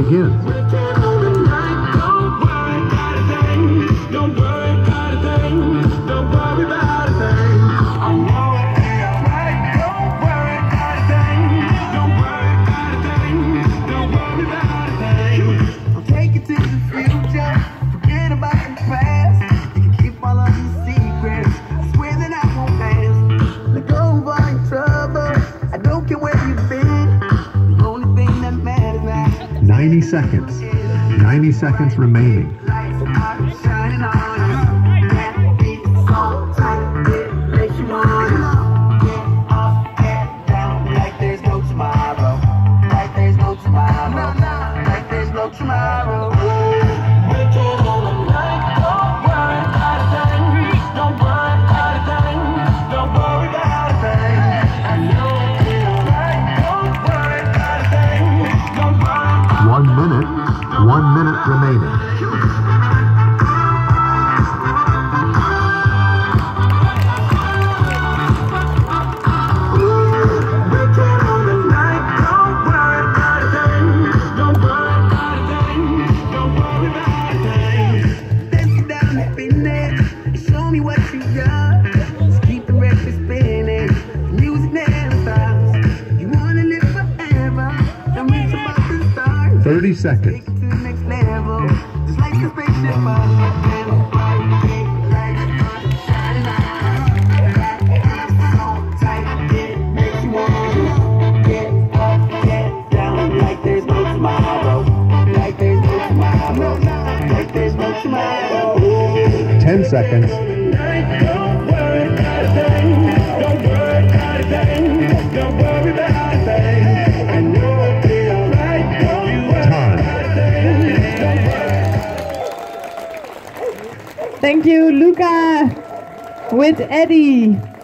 begins. Seconds. 90 seconds remaining. One minute remaining. 30 seconds. Take it to the next level. Just like the spaceship tomorrow. 10 seconds. Don't worry about a thing. Don't worry about a thing. Don't worry about a thing. I know it'll be alright. Don't worry about a thing. Thank you, Luca with Eddy.